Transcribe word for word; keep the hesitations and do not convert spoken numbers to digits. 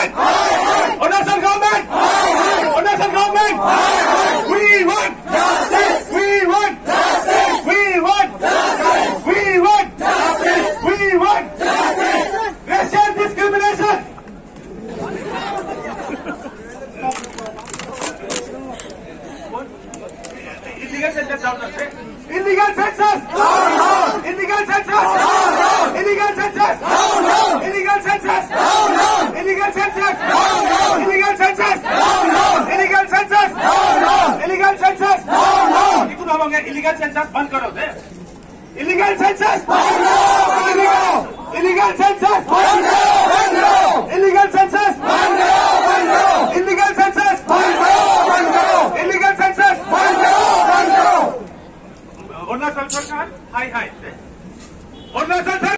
government. Arunachal government. Arunachal government. We want justice. We want justice. We want justice. We want justice. We want justice. Racial discrimination. Illegal census down the street. Illegal census. Illegal census. Illegal census. Illegal census. Illegal census. Illegal census. Illegal census. Illegal census. इतु नभंगे illegal census बंद करो दे. Illegal census. Illegal census. Illegal census. Illegal census. Illegal census. Arunachal सरकार हाय हाय. Arunachal